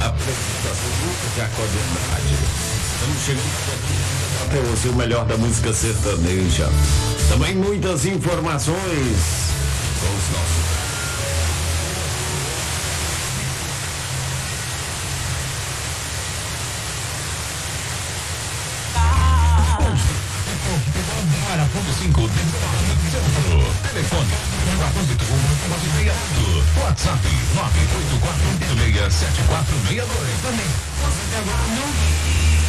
Apresentação do Jacó de Andrade. Estamos chegando aqui até você, o melhor da música sertaneja. Também muitas informações com os nossos. Telefone 14 WhatsApp 984867462. Também.